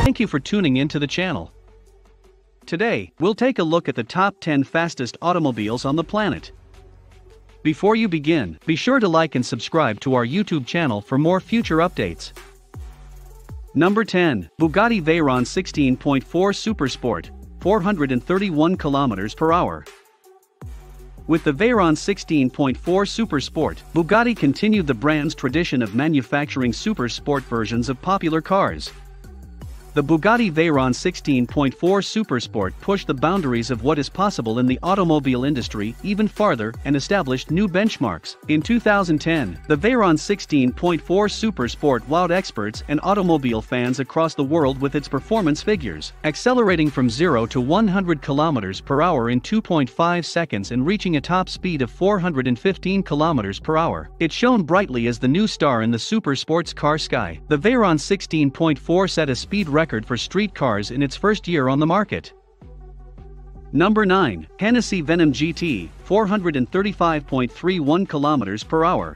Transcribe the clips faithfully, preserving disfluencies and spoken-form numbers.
thank you for tuning into the channel. Today, we'll take a look at the top ten fastest automobiles on the planet. Before you begin, be sure to like and subscribe to our YouTube channel for more future updates. Number ten. Bugatti Veyron sixteen point four Supersport, four hundred thirty-one kilometers per hour. With the Veyron sixteen point four Supersport, Bugatti continued the brand's tradition of manufacturing super sport versions of popular cars. The Bugatti Veyron sixteen point four Supersport pushed the boundaries of what is possible in the automobile industry even farther and established new benchmarks. In two thousand ten, the Veyron sixteen point four Supersport wowed experts and automobile fans across the world with its performance figures, accelerating from zero to one hundred kilometers per hour in two point five seconds and reaching a top speed of four hundred fifteen kilometers per hour. It shone brightly as the new star in the super sports car sky. The Veyron sixteen point four set a speed record record for street cars in its first year on the market. Number nine. Hennessy Venom G T, four hundred thirty-five point three one kilometers per hour.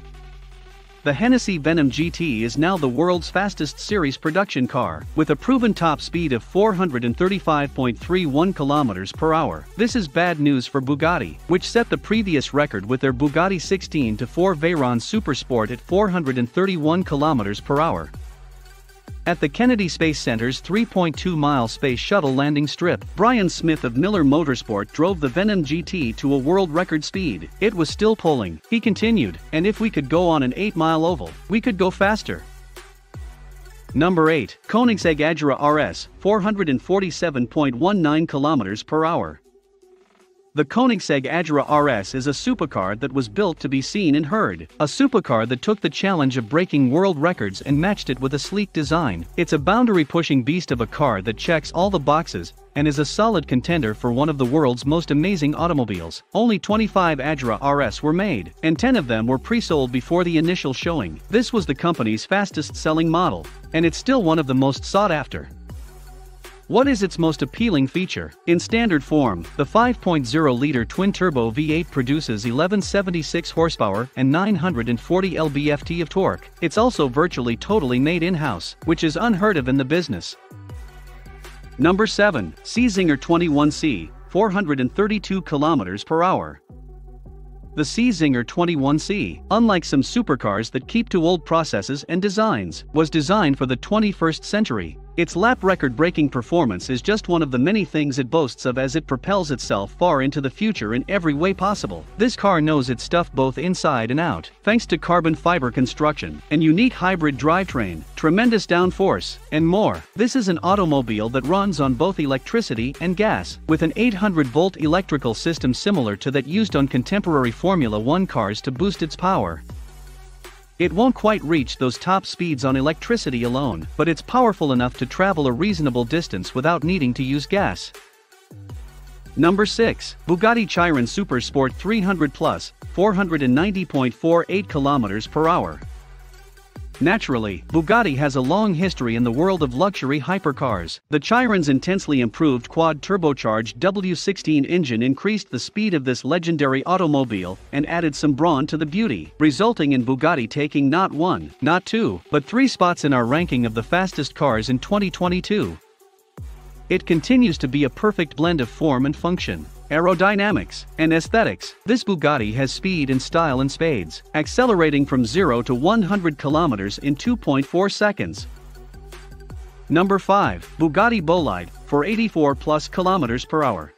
The Hennessy Venom G T is now the world's fastest series production car, with a proven top speed of four hundred thirty-five point three one kilometers per hour. This is bad news for Bugatti, which set the previous record with their Bugatti sixteen point four Veyron Supersport at four hundred thirty-one kilometers per hour. At the Kennedy Space Center's three point two mile Space Shuttle landing strip, Brian Smith of Miller Motorsport drove the Venom G T to a world record speed. It was still pulling. He continued, and if we could go on an eight mile oval, we could go faster. Number eight. Koenigsegg Agera R S, four hundred forty-seven point one nine kilometers per hour. The Koenigsegg Agera R S is a supercar that was built to be seen and heard. A supercar that took the challenge of breaking world records and matched it with a sleek design. It's a boundary-pushing beast of a car that checks all the boxes and is a solid contender for one of the world's most amazing automobiles. Only twenty-five Agera R S were made, and ten of them were pre-sold before the initial showing. This was the company's fastest-selling model, and it's still one of the most sought after. What is its most appealing feature? In standard form, the five point oh liter twin-turbo V eight produces eleven seventy-six horsepower and nine hundred forty pound-feet of torque. It's also virtually totally made in-house, which is unheard of in the business. Number seven. Czinger twenty-one C, four hundred thirty-two kilometers per hour. The Czinger twenty-one C, unlike some supercars that keep to old processes and designs, was designed for the twenty-first century. Its lap record-breaking performance is just one of the many things it boasts of as it propels itself far into the future in every way possible. This car knows its stuff both inside and out, thanks to carbon fiber construction, and unique hybrid drivetrain, tremendous downforce, and more. This is an automobile that runs on both electricity and gas, with an eight hundred volt electrical system similar to that used on contemporary Formula One cars to boost its power. It won't quite reach those top speeds on electricity alone, but it's powerful enough to travel a reasonable distance without needing to use gas. Number six. Bugatti Chiron Supersport three hundred plus, four hundred ninety point four eight kilometers per hour. Naturally, Bugatti has a long history in the world of luxury hypercars. The Chiron's intensely improved quad-turbocharged W sixteen engine increased the speed of this legendary automobile and added some brawn to the beauty, resulting in Bugatti taking not one, not two, but three spots in our ranking of the fastest cars in twenty twenty-two. It continues to be a perfect blend of form and function, aerodynamics, and aesthetics. This Bugatti has speed and style in spades, accelerating from zero to one hundred kilometers in two point four seconds. Number five. Bugatti Bolide, for eighty-four plus kilometers per hour.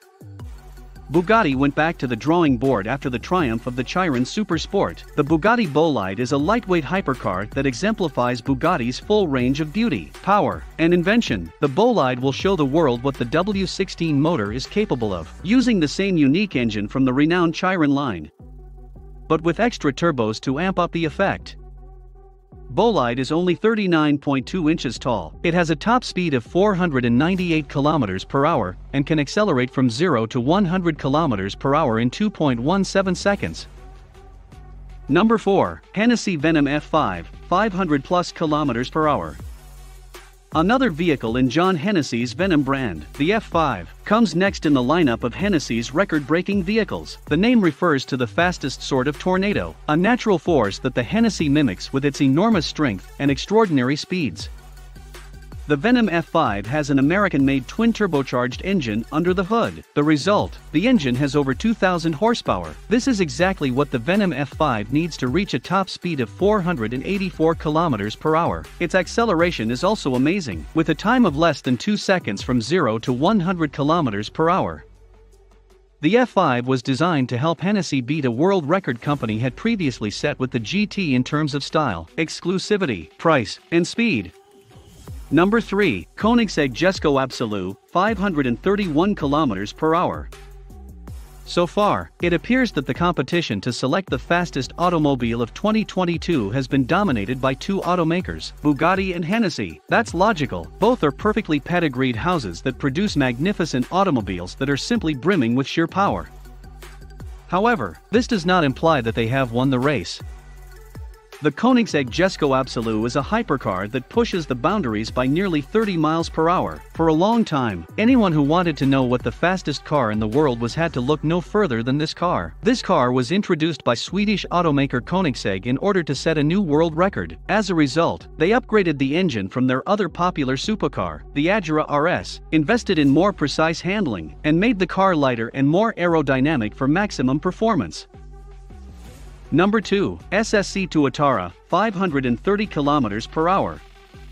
Bugatti went back to the drawing board after the triumph of the Chiron Supersport. The Bugatti Bolide is a lightweight hypercar that exemplifies Bugatti's full range of beauty, power, and invention. The Bolide will show the world what the W sixteen motor is capable of, using the same unique engine from the renowned Chiron line, but with extra turbos to amp up the effect. Bolide is only thirty-nine point two inches tall. It has a top speed of four hundred ninety-eight kilometers per hour and can accelerate from zero to one hundred kilometers per hour in two point one seven seconds. Number four. Hennessy Venom F five, five hundred plus kilometers per hour. Another vehicle in John Hennessy's Venom brand, the F five, comes next in the lineup of Hennessy's record-breaking vehicles. The name refers to the fastest sort of tornado, a natural force that the Hennessy mimics with its enormous strength and extraordinary speeds. The Venom F five has an American-made twin-turbocharged engine under the hood. The result, the engine has over two thousand horsepower. This is exactly what the Venom F five needs to reach a top speed of four hundred eighty-four kilometers per hour. Its acceleration is also amazing, with a time of less than two seconds from zero to one hundred kilometers per hour. The F five was designed to help Hennessy beat a world record company had previously set with the G T in terms of style, exclusivity, price, and speed. Number three. Koenigsegg Jesko Absolute, five hundred thirty-one kilometers per hour. So far, it appears that the competition to select the fastest automobile of twenty twenty-two has been dominated by two automakers, Bugatti and Hennessy. That's logical, both are perfectly pedigreed houses that produce magnificent automobiles that are simply brimming with sheer power. However, this does not imply that they have won the race. The Koenigsegg Jesko Absolute is a hypercar that pushes the boundaries by nearly thirty miles per hour. For a long time, anyone who wanted to know what the fastest car in the world was had to look no further than this car. This car was introduced by Swedish automaker Koenigsegg in order to set a new world record. As a result, they upgraded the engine from their other popular supercar, the Agera R S, invested in more precise handling, and made the car lighter and more aerodynamic for maximum performance. Number two. S S C Tuatara, five hundred thirty kilometers per hour.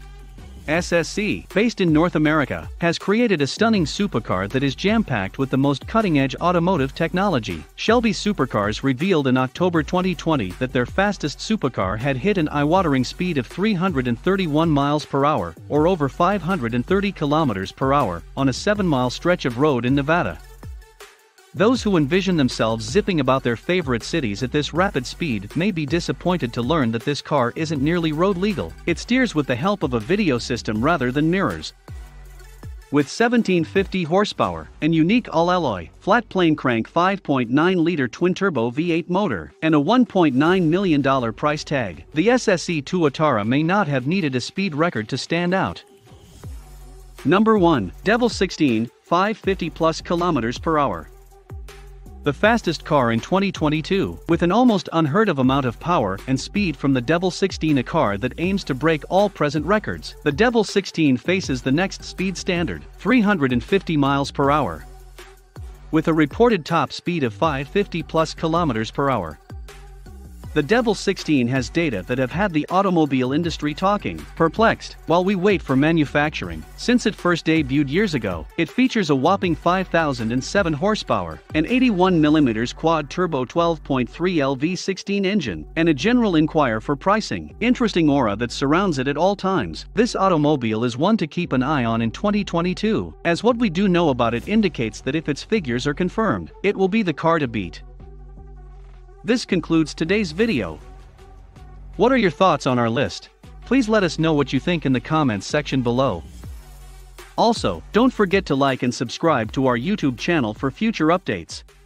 S S C, based in North America, has created a stunning supercar that is jam-packed with the most cutting-edge automotive technology. Shelby Supercars revealed in October twenty twenty that their fastest supercar had hit an eye-watering speed of three hundred thirty-one miles per hour, or over five hundred thirty kilometers per hour, on a seven-mile stretch of road in Nevada. Those who envision themselves zipping about their favorite cities at this rapid speed may be disappointed to learn that this car isn't nearly road legal. It steers with the help of a video system rather than mirrors. With seventeen fifty horsepower, and unique all-alloy, flat-plane crank five point nine liter twin-turbo V eight motor, and a one point nine million dollars price tag, the S S C Tuatara may not have needed a speed record to stand out. Number one. Devil sixteen, five hundred fifty plus kilometers per hour. The fastest car in twenty twenty-two, with an almost unheard of amount of power and speed from the Devil sixteen, a car that aims to break all present records. The Devil sixteen faces the next speed standard, three hundred fifty miles per hour. With a reported top speed of five hundred fifty plus kilometers per hour. The Devil sixteen has data that have had the automobile industry talking, perplexed, while we wait for manufacturing. Since it first debuted years ago, it features a whopping five thousand seven horsepower, an eighty-one millimeter quad-turbo twelve point three L V sixteen engine, and a general inquire for pricing. Interesting aura that surrounds it at all times. This automobile is one to keep an eye on in twenty twenty-two, as what we do know about it indicates that if its figures are confirmed, it will be the car to beat. This concludes today's video. What are your thoughts on our list? Please let us know what you think in the comments section below. Also, don't forget to like and subscribe to our YouTube channel for future updates.